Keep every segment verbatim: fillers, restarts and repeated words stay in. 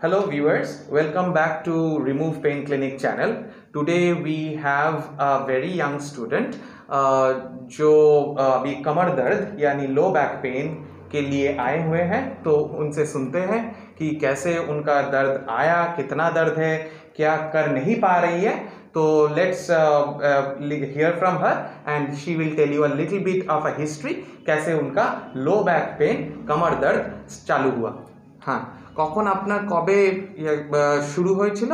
Hello viewers, welcome back to Remove Pain Clinic channel. Today we have a very young student uh, जो अभी कमर दर्द यानी लो back pen के लिए आए हुए हैं। तो उनसे सुनते हैं कि कैसे उनका दर्द आया, कितना दर्द है, क्या कर नहीं पा रही है। तो let's hear from her and she will tell you a little bit of a history कैसे उनका लो बैक पेन कमर दर्द चालू हुआ। हाँ, কখন আপনার কবে শুরু হয়েছিল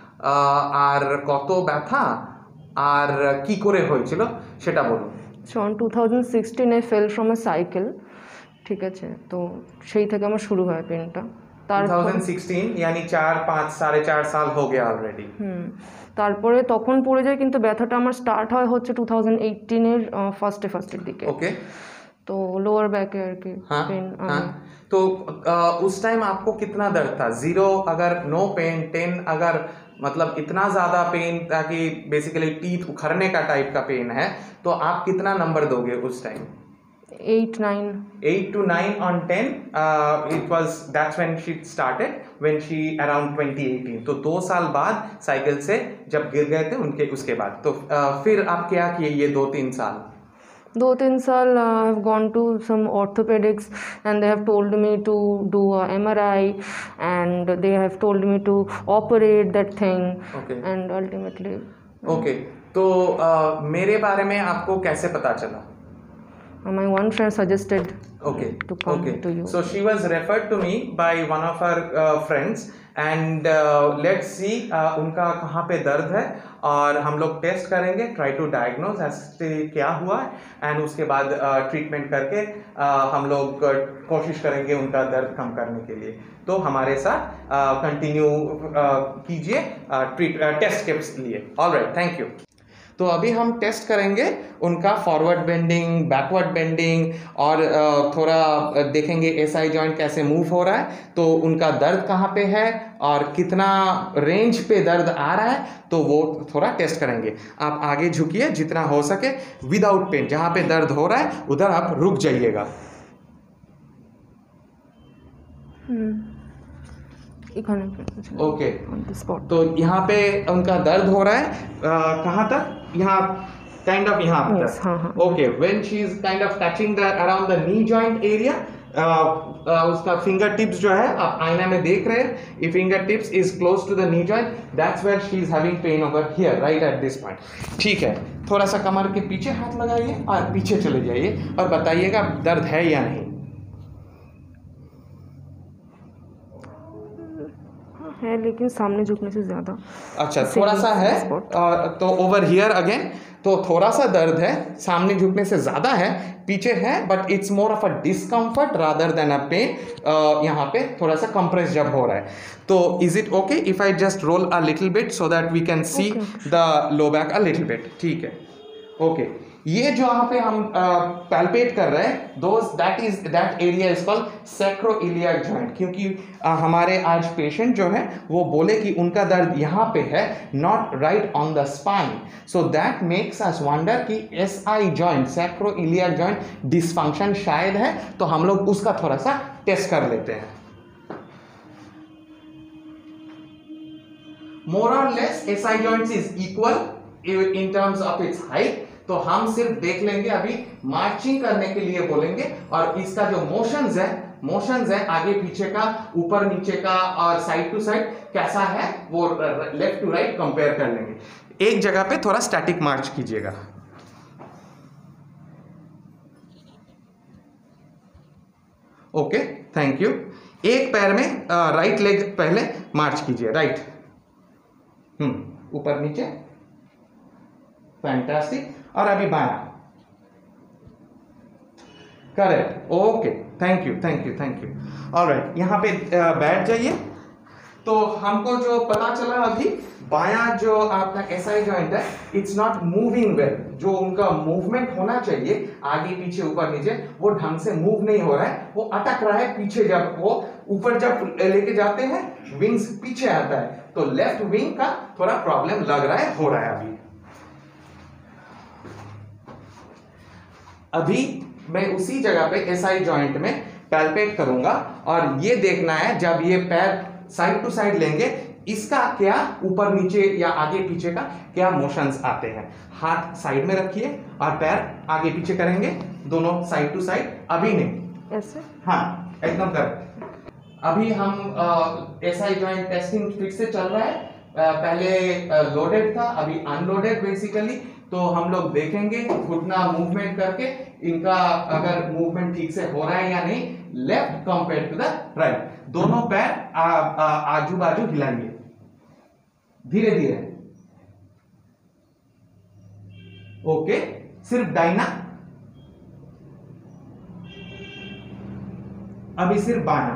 আর কত ব্যথা আর কি করে হয়েছিল সেটা বলুন। So on two thousand sixteen I fell from a cycle, ঠিক আছে, তো সেই থেকে আমার শুরু হয় পেনটা। twenty sixteen यानी চার পাঁচ সাড়ে চার সাল हो गया অলরেডি। হুম, তারপরে তখন পড়ে যায়, কিন্তু ব্যথাটা আমার স্টার্ট হয় হচ্ছে two thousand eighteen এর ফার্স্টে ফার্স্টের দিকে। ওকে, तो लोअर बैक है कि पेन। हाँ, तो आ, उस टाइम आपको कितना दर्द था? जीरो अगर नो पेन, टेन अगर मतलब इतना ज़्यादा पेन ताकि बेसिकली टीथ उखड़ने का टाइप का पेन है, तो आप कितना नंबर दोगे उस time? eight nine eight to nine on ten. uh, it was that's when she started when she around twenty eighteen. तो दो साल बाद साइकिल से जब गिर गए थे उनके उसके बाद तो uh, फिर आप क्या किए ये दो तीन साल? दो तीन साल I have gone to some orthopaedics and they have told me to do a M R I and they have told me to operate that thing and ultimately okay. तो uh, मेरे बारे में आपको कैसे पता चला? My one friend suggested okay to come okay to you. So she was referred to me by one of her uh, friends and uh, let's see uh, उनका कहाँ पे दर्द है और हम लोग टेस्ट करेंगे, ट्राई टू डायग्नोज ऐसे क्या हुआ है एंड उसके बाद ट्रीटमेंट uh, करके uh, हम लोग uh, कोशिश करेंगे उनका दर्द कम करने के लिए। तो हमारे साथ कंटिन्यू uh, uh, कीजिए ट्रीट टेस्ट के लिए। Alright, thank you. तो अभी हम टेस्ट करेंगे उनका फॉरवर्ड बेंडिंग, बैकवर्ड बेंडिंग और थोड़ा देखेंगे एसआई जॉइंट कैसे मूव हो रहा है, तो उनका दर्द कहाँ पे है और कितना रेंज पे दर्द आ रहा है, तो वो थोड़ा टेस्ट करेंगे। आप आगे झुकिए जितना हो सके विदाउट पेन, जहाँ पे दर्द हो रहा है उधर आप रुक जाइएगा। ओके, तो यहाँ पे उनका दर्द हो रहा है uh, कहाँ तक? यहाँ काइंड ऑफ यहाँ तक। Okay, when she is kind of touching the around the knee joint area, उसका फिंगर टिप्स जो है आप आईना में देख रहे हैं, ये finger tips is close to the knee joint, that's where she is having pain over here right at this point. ठीक है, थोड़ा सा कमर के पीछे हाथ लगाइए और पीछे चले जाइए और बताइएगा दर्द है या नहीं है, लेकिन सामने झुकने से ज्यादा। अच्छा, थोड़ा सा है आ, तो ओवर हियर अगेन, तो थोड़ा सा दर्द है, सामने झुकने से ज्यादा है, पीछे है, but it's more of a discomfort rather than a pain. यहाँ पे थोड़ा सा कंप्रेस जब हो रहा है, तो is it okay if I just roll a little bit so that we can see the low back a little bit? ठीक है, ओके okay. ये जो यहाँ पे हम पैल्पेट uh, कर रहे हैं, those that is that area is called sacroiliac joint, क्योंकि uh, हमारे आज पेशेंट जो है वो बोले कि उनका दर्द यहाँ पे है, not right on the spine, so that makes us wonder कि S I joint, sacroiliac joint dysfunction शायद है, तो हम लोग उसका थोड़ा सा टेस्ट कर लेते हैं। मोर और less S I joint is equal in terms of its height, तो हम सिर्फ देख लेंगे, अभी मार्चिंग करने के लिए बोलेंगे और इसका जो मोशंस है मोशंस है आगे पीछे का, ऊपर नीचे का और साइड टू साइड कैसा है वो लेफ्ट टू राइट कंपेयर कर लेंगे। एक जगह पे थोड़ा स्टैटिक मार्च कीजिएगा। Okay, thank you. एक पैर में राइट लेग पहले मार्च कीजिए, राइट, हम्म ऊपर नीचे, फैंटास्टिक। और अभी बाया, correct, okay, thank you thank you thank you. Alright, यहाँ पे बैठ जाइए। तो हमको जो पता चला अभी, बाया जो आपका एसआई जॉइंट है इट्स नॉट मूविंग वेल, जो उनका मूवमेंट होना चाहिए आगे पीछे ऊपर नीचे वो ढंग से मूव नहीं हो रहा है, वो अटक रहा है पीछे, जब वो ऊपर जब लेके जाते हैं विंग्स पीछे आता है, तो लेफ्ट विंग का थोड़ा प्रॉब्लम लग रहा है, हो रहा है। अभी अभी मैं उसी जगह पे एसआई जॉइंट में पैल्पेट करूंगा और ये देखना है जब ये पैर साइड टू साइड लेंगे, इसका क्या ऊपर नीचे या आगे पीछे का क्या मोशंस आते हैं। हाथ साइड में रखिए और पैर आगे पीछे करेंगे, दोनों साइड टू साइड। अभी नहीं ऐसे, हाँ एकदम करेक्ट। अभी हम एसआई जॉइंट टेस्टिंग फिर से चल रहा है। आ, पहले लोडेड था, अभी अनलोडेड बेसिकली। तो हम लोग देखेंगे घुटना मूवमेंट करके इनका अगर मूवमेंट ठीक से हो रहा है या नहीं, left compare to the right. दोनों पैर आजू बाजू हिलाएंगे धीरे धीरे। ओके, सिर्फ दाहिना, अभी सिर्फ बायां।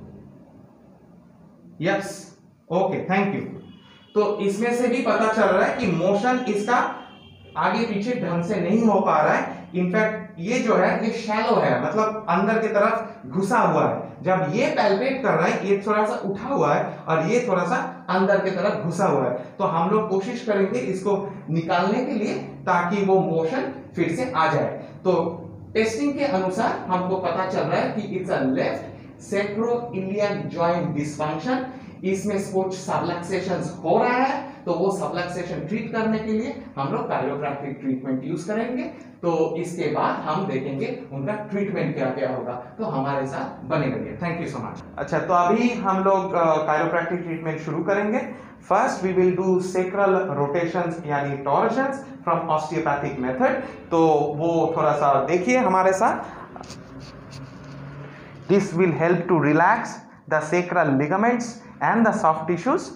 Yes, okay, thank you. तो इसमें से भी पता चल रहा है कि मोशन इसका आगे पीछे ढंग से नहीं हो पा रहा है। इनफैक्ट ये जो है ये शैलो है, मतलब अंदर की तरफ घुसा हुआ है। जब ये पैल्पेट कर रहा है, ये थोड़ा सा उठा हुआ है और ये थोड़ा सा अंदर की तरफ घुसा हुआ है। तो हम लोग कोशिश करेंगे इसको निकालने के लिए ताकि वो मोशन फिर से आ जाए। तो टेस्टिंग के अनुसार हमको पता चल रहा है कि it's a left sacroiliac joint dysfunction. इसमें कुछ सबलक्सेशंस हो रहा है, तो वो सबलक्सेशन ट्रीट करने के लिए हम लोग कायरोप्रैक्टिक ट्रीटमेंट यूज करेंगे। तो इसके बाद हम देखेंगे उनका ट्रीटमेंट क्या क्या होगा। तो हमारे साथ बने रहिए। Thank you so much. अच्छा, तो अभी हम लोग कायरोप्रैक्टिक ट्रीटमेंट शुरू करेंगे। First we will do sacral rotations यानी टॉर्शंस फ्रॉम ऑस्टियोपैथिक मेथड। तो वो थोड़ा सा देखिए हमारे साथ। This will help to relax the sacral ligaments and the soft tissues.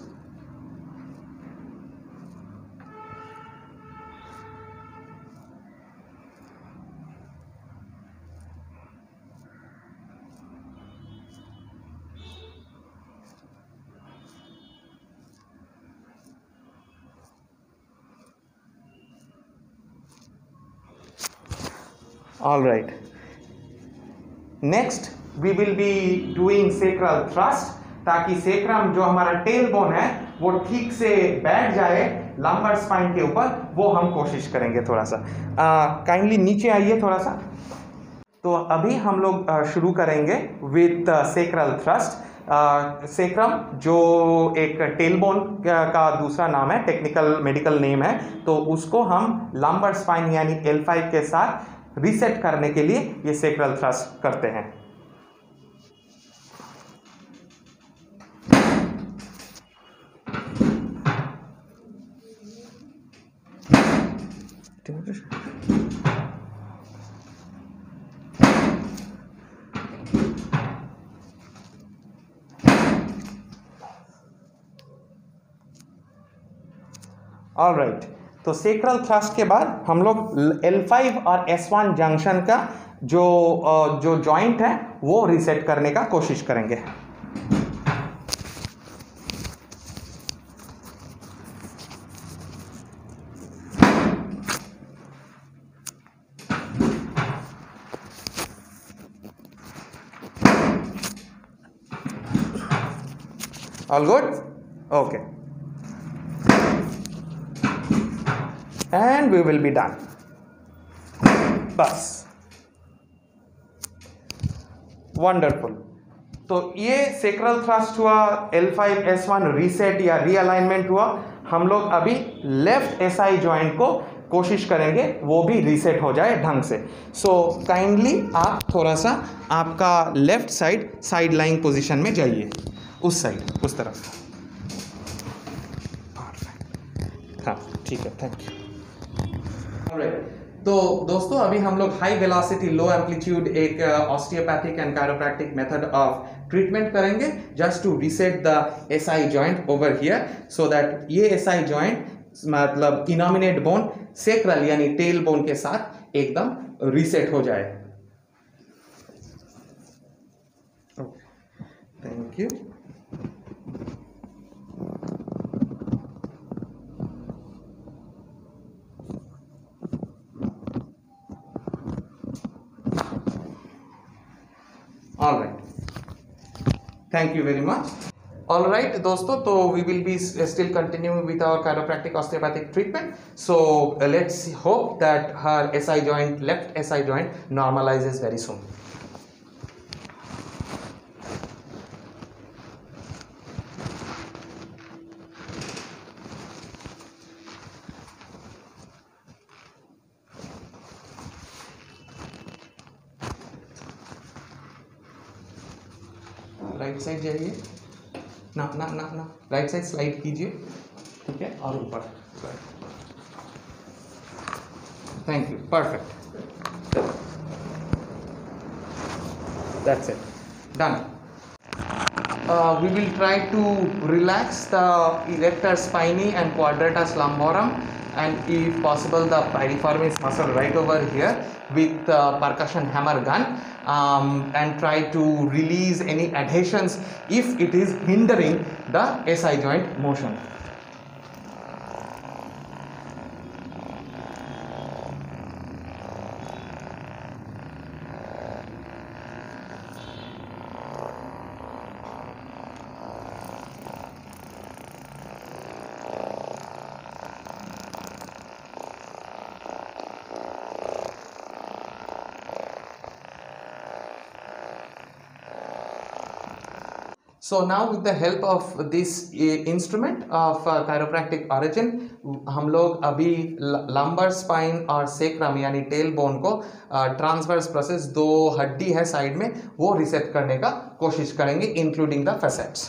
All right. Next we will be doing sacral thrust, ताकि sacrum जो हमारा टेल बोन है वो ठीक से बैठ जाए लंबर स्पाइन के ऊपर। वो हम कोशिश करेंगे। थोड़ा सा काइंडली नीचे आइए थोड़ा सा। तो अभी हम लोग शुरू करेंगे विथ सेक्रल थ्रस्ट। सेक्रम जो एक टेलबोन का दूसरा नाम है, टेक्निकल मेडिकल नेम है, तो उसको हम लंबर स्पाइन यानी एल फाइव के साथ रीसेट करने के लिए ये सेक्रल थ्रस्ट करते हैं। ऑल राइट, तो सेक्रल थ्रस्ट के बाद हम लोग एल फाइव और एस वन जंक्शन का जो जो जॉइंट है वो रीसेट करने का कोशिश करेंगे। All good? Okay. And we will be done. बस वंडरफुल। तो ये सेक्रल थ्रस्ट हुआ, L five S one reset या रीअलाइनमेंट हुआ। हम लोग अभी लेफ्ट एसआई जॉइंट को कोशिश करेंगे वो भी रीसेट हो जाए ढंग से। सो काइंडली आप थोड़ा सा आपका left side side line position में जाइए, उस साइड, उस तरफ। हाँ ठीक है, थैंक यू। तो दोस्तों अभी हम लोग हाई वेलोसिटी लो एम्पलीट्यूड एक osteopathic and chiropractic method of treatment करेंगे just to reset the SI joint over here, so that ये एसआई जॉइंट मतलब इनॉमिनेट बोन सेक्रल यानी टेल बोन के साथ एकदम रीसेट हो जाए। Thank you. All right, thank you very much. All right दोस्तों, तो we will be still continuing with our chiropractic osteopathic treatment. So uh, let's hope that her S I joint, left S I joint normalizes very soon. Right side जाइए, ना ना ना ना right side slide कीजिए, ठीक है, और ऊपर, thank you, perfect, that's it, done. Uh, we will try to relax the erector spinae and quadratus lumborum, and if possible the piriformis muscle right over here with uh, percussion hammer gun, um, and try to release any adhesions if it is hindering the S I joint motion. So now with the help of this instrument of uh, chiropractic origin, हम लोग अभी lumbar spine और sacrum यानी tail bone को transverse uh, process, दो हड्डी है side में, वो रिसेट करने का कोशिश करेंगे including the facets.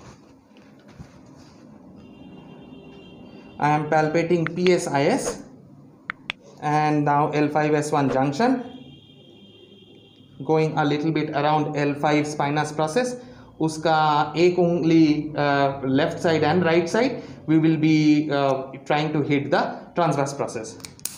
I am palpating P S I S and now L five S one junction, going a little bit around L five spinous process. उसका एक उंगली left side and right side, we will be trying to hit the transverse process.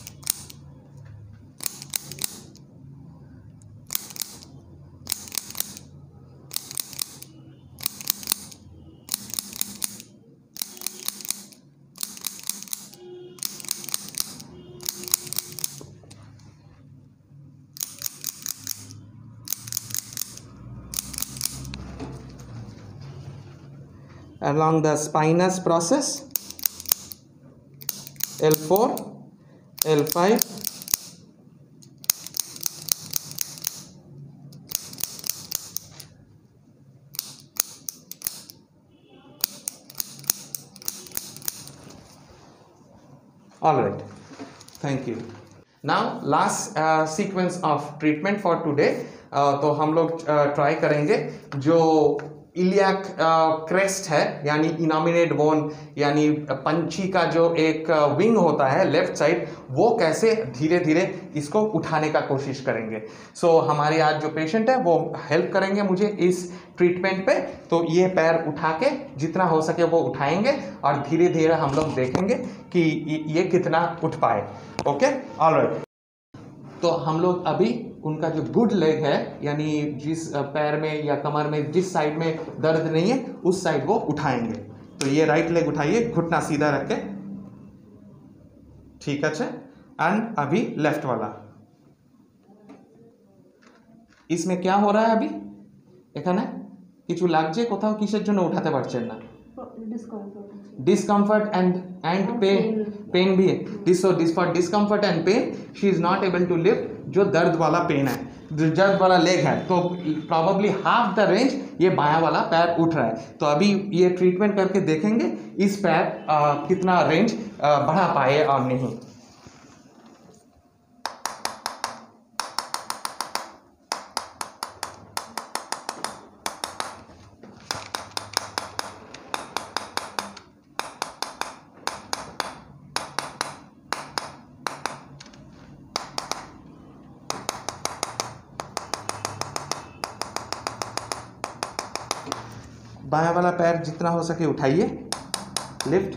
Along the spinous process, L four, L five, all right, thank you. Now last uh, sequence of treatment for today. uh, तो हम लोग try uh, करेंगे जो iliac crest है यानी इनॉमिनेट bone यानी पंछी का जो एक विंग होता है लेफ्ट साइड, वो कैसे धीरे धीरे इसको उठाने का कोशिश करेंगे. सो so, हमारे आज जो पेशेंट है वो हेल्प करेंगे मुझे इस ट्रीटमेंट पे. तो ये पैर उठा के जितना हो सके वो उठाएंगे और धीरे धीरे हम लोग देखेंगे कि ये कितना उठ पाए. Okay, alright. तो हम लोग अभी उनका जो गुड लेग है यानी जिस पैर में या कमर में जिस साइड में दर्द नहीं है उस साइड वो उठाएंगे. तो ये राइट लेग उठाइए, घुटना सीधा रख के, ठीक है. एंड अभी लेफ्ट वाला. इसमें क्या हो रहा है अभी এখানে কিছু লাগছে কোথাও, কিসের জন্য উঠাতে পারছেন না? discomfort and and pain pain भी है. this so this for discomfort and pain she is not able to lift. जो दर्द वाला पेन है, दर्द वाला लेग है, तो प्रॉबली हाफ द रेंज ये बायां वाला पैर उठ रहा है. तो अभी ये ट्रीटमेंट करके देखेंगे इस पैर आ, कितना रेंज आ, बढ़ा पाए और नहीं. बायां वाला पैर जितना हो सके उठाइए, लिफ्ट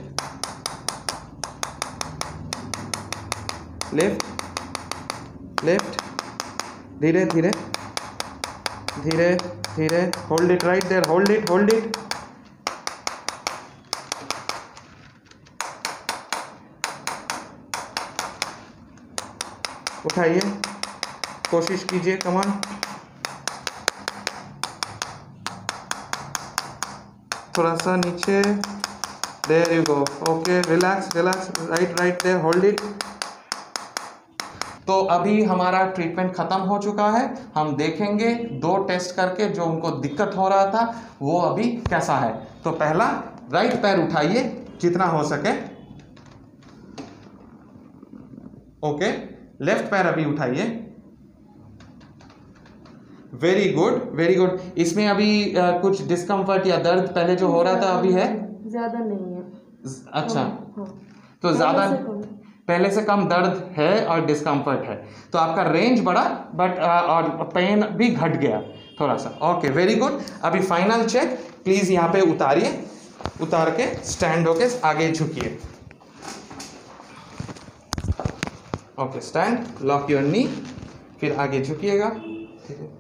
लिफ्ट लिफ्ट, धीरे धीरे धीरे धीरे. Hold it right there, hold it hold it. उठाइए, कोशिश कीजिए, कम ऑन. थोड़ा सा नीचे, there you go. Okay, relax relax, right right there, hold it. तो अभी हमारा ट्रीटमेंट खत्म हो चुका है. हम देखेंगे दो टेस्ट करके जो उनको दिक्कत हो रहा था वो अभी कैसा है. तो पहला, राइट पैर उठाइए जितना हो सके. ओके, लेफ्ट पैर अभी उठाइए. Very good very good. इसमें अभी uh, कुछ डिस्कम्फर्ट या दर्द पहले जो हो रहा था अभी है? ज्यादा नहीं है। अच्छा, हाँ, तो ज्यादा पहले से कम दर्द है और डिस्कम्फर्ट है, तो आपका रेंज बढ़ा बट और पेन भी घट गया थोड़ा सा। Okay very good. अभी फाइनल चेक, प्लीज यहाँ पे उतारिए, उतार के स्टैंड होके आगे झुकिए। Okay stand, lock your knee, फिर आगे झुकिएगा। ठीक है,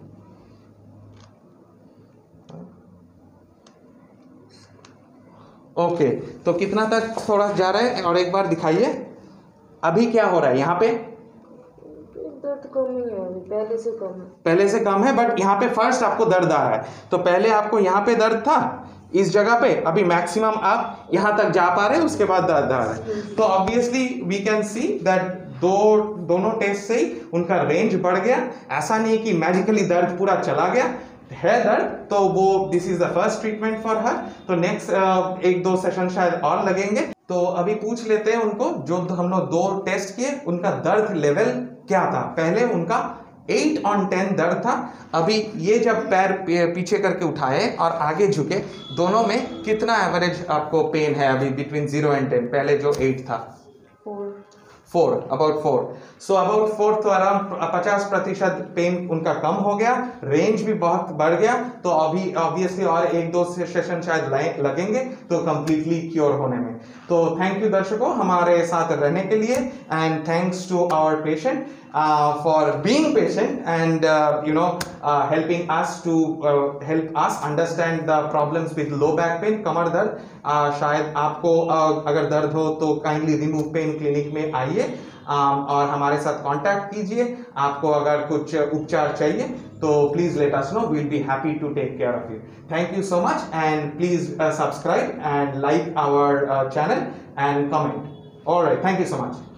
ओके okay, तो कितना तक थोड़ा जा रहा है और एक बार दिखाइए। अभी क्या हो रहा है यहाँ पे? दर्द कम ही है, अभी पहले से कम है। पहले से कम है, बट यहाँ पे फर्स्ट आपको दर्द आ रहा है। तो पहले आपको यहाँ पे दर्द था इस जगह पे, अभी मैक्सिमम आप यहाँ तक जा पा रहे हैं, उसके बाद दर्द आ रहा है। तो obviously we can see that दो दोनों टेस्ट से ही उनका रेंज बढ़ गया। ऐसा नहीं कि मैजिकली दर्द पूरा चला गया, है दर्द, तो वो this is the first treatment for her. तो नेक्स्ट uh, एक दो सेशन शायद और लगेंगे। तो अभी पूछ लेते हैं उनको, जो हम लोग दो टेस्ट किए उनका दर्द लेवल क्या था। पहले उनका एट ऑन टेन दर्द था, अभी ये जब पैर पीछे करके उठाए और आगे झुके, दोनों में कितना एवरेज आपको पेन है अभी बिटवीन जीरो एंड टेन? पहले जो एट था four, about four, so about four, तो अराउंड पचास प्रतिशत पेन उनका कम हो गया, रेंज भी बहुत बढ़ गया। तो अभी ऑब्वियसली और एक दो सेशन शायद लगेंगे तो कंप्लीटली क्योर होने में। तो थैंक यू दर्शकों हमारे साथ रहने के लिए, and thanks to our patient for being patient and you know helping us to help us understand the problems with low back pain, कमर दर्द। uh, शायद आपको uh, अगर दर्द हो तो काइंडली रिमूव पेन क्लिनिक में आइए um, और हमारे साथ कांटेक्ट कीजिए। आपको अगर कुछ उपचार चाहिए तो please let us know, we will be happy to take care of you. Thank you so much, and please subscribe and like our channel and comment. Alright, thank you so much.